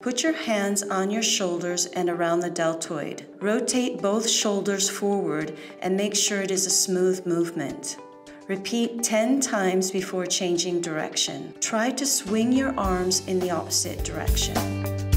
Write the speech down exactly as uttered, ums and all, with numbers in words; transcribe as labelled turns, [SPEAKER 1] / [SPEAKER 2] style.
[SPEAKER 1] Put your hands on your shoulders and around the deltoid. Rotate both shoulders forward and make sure it is a smooth movement. Repeat ten times before changing direction. Try to swing your arms in the opposite direction.